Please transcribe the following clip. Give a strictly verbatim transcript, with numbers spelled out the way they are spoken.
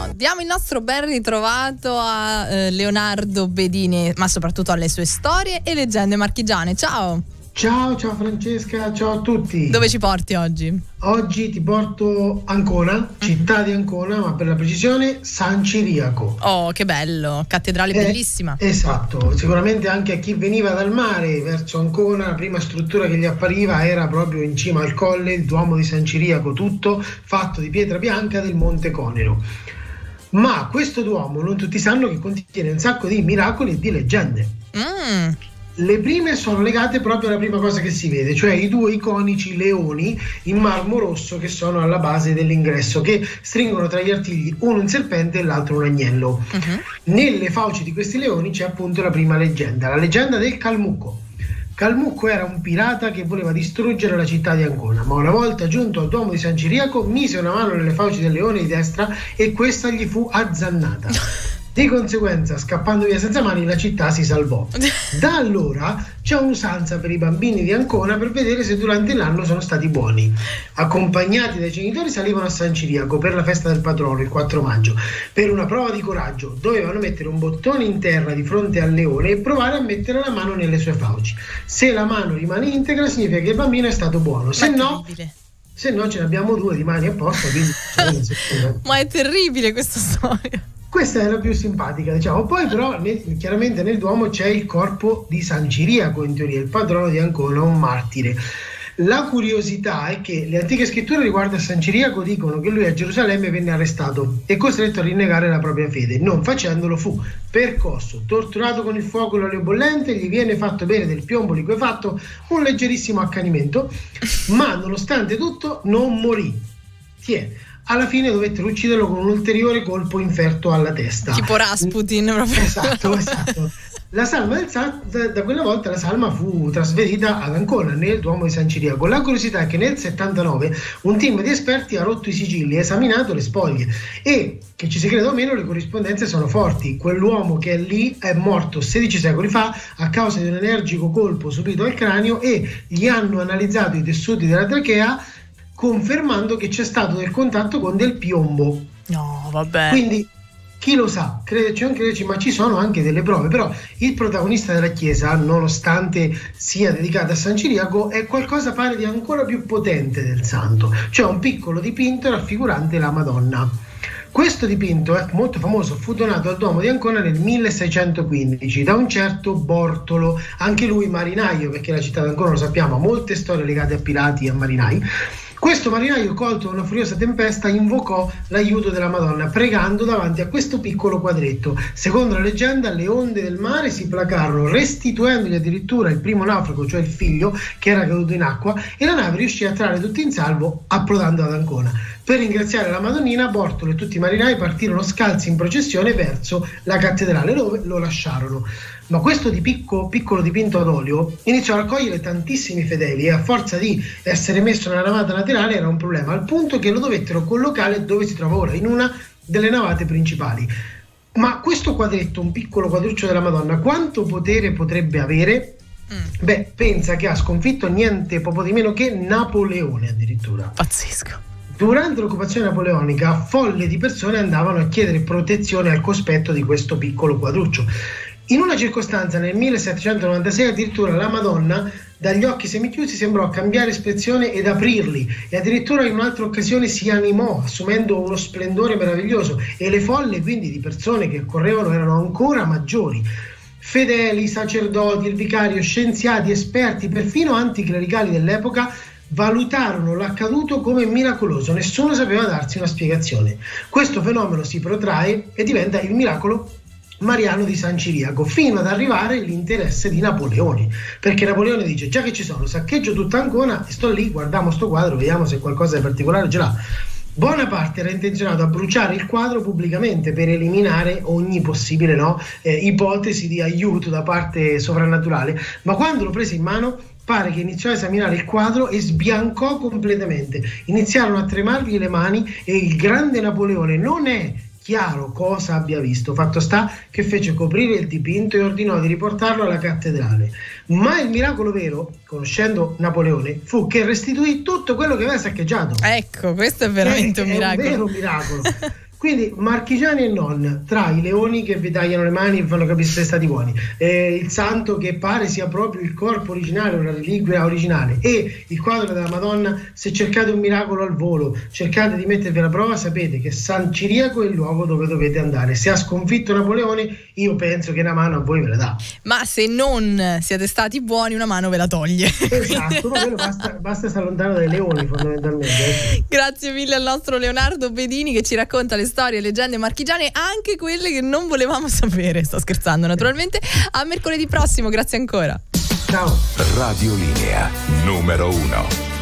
buongiorno. Diamo il nostro ben ritrovato a eh, Leonardo Bedini, ma soprattutto alle sue storie e leggende marchigiane. Ciao. Ciao, ciao Francesca, ciao a tutti. Dove ci porti oggi? Oggi ti porto Ancona, città di Ancona, ma per la precisione San Ciriaco. Oh, che bello, cattedrale Eh, bellissima. Esatto, sicuramente anche a chi veniva dal mare verso Ancona, la prima struttura che gli appariva era proprio in cima al colle, il Duomo di San Ciriaco, tutto fatto di pietra bianca del Monte Conero. Ma questo Duomo non tutti sanno che contiene un sacco di miracoli e di leggende. Mm. Le prime sono legate proprio alla prima cosa che si vede, cioè i due iconici leoni in marmo rosso che sono alla base dell'ingresso, che stringono tra gli artigli uno un serpente e l'altro un agnello. Uh-huh. Nelle fauci di questi leoni c'è appunto la prima leggenda, la leggenda del Calmucco. Calmucco era un pirata che voleva distruggere la città di Ancona, ma una volta giunto al Duomo di San Ciriaco mise una mano nelle fauci del leone di destra e questa gli fu azzannata. Di conseguenza, scappando via senza mani, la città si salvò. Da allora c'è un'usanza per i bambini di Ancona per vedere se durante l'anno sono stati buoni. Accompagnati dai genitori salivano a San Ciriaco per la festa del patrono il quattro maggio. Per una prova di coraggio dovevano mettere un bottone in terra di fronte al leone e provare a mettere la mano nelle sue fauci. Se la mano rimane integra significa che il bambino è stato buono, se no... Se no ce ne abbiamo due di mani apposta, quindi... Ma è terribile questa storia. Questa è la più simpatica, diciamo. Poi però nel, chiaramente nel Duomo c'è il corpo di San Ciriaco, in teoria il patrono di Ancona, un martire. La curiosità è che le antiche scritture riguardo a San Ciriaco dicono che lui a Gerusalemme venne arrestato e costretto a rinnegare la propria fede. Non facendolo fu percosso, torturato con il fuoco e l'olio bollente, gli viene fatto bere del piombo liquefatto, un leggerissimo accanimento, ma nonostante tutto non morì. Tiè. Alla fine dovettero ucciderlo con un ulteriore colpo inferto alla testa. Tipo Rasputin proprio. Esatto, esatto. La salma del Sa- da, da quella volta la salma fu trasferita ad Ancona, nel Duomo di San Ciriaco. La curiosità è che nel settantanove un team di esperti ha rotto i sigilli, ha esaminato le spoglie e, che ci si creda o meno, le corrispondenze sono forti. Quell'uomo che è lì è morto sedici secoli fa a causa di un energico colpo subito al cranio e gli hanno analizzato i tessuti della trachea, confermando che c'è stato del contatto con del piombo. No, vabbè. Quindi chi lo sa, crederci o non crederci, ma ci sono anche delle prove. Però il protagonista della chiesa, nonostante sia dedicato a San Ciriaco, è qualcosa pare di ancora più potente del santo, cioè un piccolo dipinto raffigurante la Madonna. Questo dipinto è molto famoso, fu donato al Duomo di Ancona nel milleseicentoquindici da un certo Bortolo, anche lui marinaio, perché la città di Ancona, lo sappiamo, ha molte storie legate a pirati e a marinai. Questo marinaio, colto da una furiosa tempesta, invocò l'aiuto della Madonna, pregando davanti a questo piccolo quadretto. Secondo la leggenda, le onde del mare si placarono, restituendogli addirittura il primo naufrago, cioè il figlio, che era caduto in acqua, e la nave riuscì a trarre tutti in salvo, approdando ad Ancona. Per ringraziare la Madonnina, Bortolo e tutti i marinai partirono scalzi in processione verso la cattedrale, dove lo lasciarono. Ma questo di picco, piccolo dipinto ad olio iniziò a raccogliere tantissimi fedeli e a forza di essere messo nella navata laterale era un problema, al punto che lo dovettero collocare dove si trova ora, in una delle navate principali. Ma questo quadretto, un piccolo quadruccio della Madonna, quanto potere potrebbe avere? Mm. Beh, pensa che ha sconfitto niente poco di meno che Napoleone addirittura. Pazzesco. Durante l'occupazione napoleonica, folle di persone andavano a chiedere protezione al cospetto di questo piccolo quadruccio. In una circostanza nel millesettecentonovantasei addirittura la Madonna dagli occhi semichiusi sembrò cambiare espressione ed aprirli, e addirittura in un'altra occasione si animò assumendo uno splendore meraviglioso, e le folle quindi di persone che correvano erano ancora maggiori. Fedeli, sacerdoti, il vicario, scienziati, esperti, perfino anticlericali dell'epoca valutarono l'accaduto come miracoloso, nessuno sapeva darsi una spiegazione. Questo fenomeno si protrae e diventa il miracolo mariano di San Ciriaco, fino ad arrivare l'interesse di Napoleone, perché Napoleone dice: già che ci sono, saccheggio tutta Ancona e sto lì, guardiamo sto quadro, vediamo se qualcosa di particolare ce l'ha. Bonaparte era intenzionato a bruciare il quadro pubblicamente per eliminare ogni possibile no, eh, ipotesi di aiuto da parte sovrannaturale, ma quando lo prese in mano pare che iniziò a esaminare il quadro e sbiancò completamente, iniziarono a tremargli le mani e il grande Napoleone non è chiaro cosa abbia visto, fatto sta che fece coprire il dipinto e ordinò di riportarlo alla cattedrale. Ma il miracolo vero, conoscendo Napoleone, fu che restituì tutto quello che aveva saccheggiato. Ecco, questo è veramente è, un miracolo. È un vero miracolo. Quindi marchigiani e non, tra i leoni che vi tagliano le mani e fanno capire se siete stati buoni, eh, il santo che pare sia proprio il corpo originale, una reliquia originale, e il quadro della Madonna, se cercate un miracolo al volo, cercate di mettervi alla prova, sapete che San Ciriaco è il luogo dove dovete andare. Se ha sconfitto Napoleone, io penso che una mano a voi ve la dà. Ma se non siete stati buoni, una mano ve la toglie. Esatto, ma quello basta, basta stare lontano dai leoni fondamentalmente. Grazie mille al nostro Leonardo Bedini che ci racconta le storie e leggende marchigiane, anche quelle che non volevamo sapere. Sto scherzando naturalmente. A mercoledì prossimo, grazie ancora. Ciao. Radiolinea numero uno.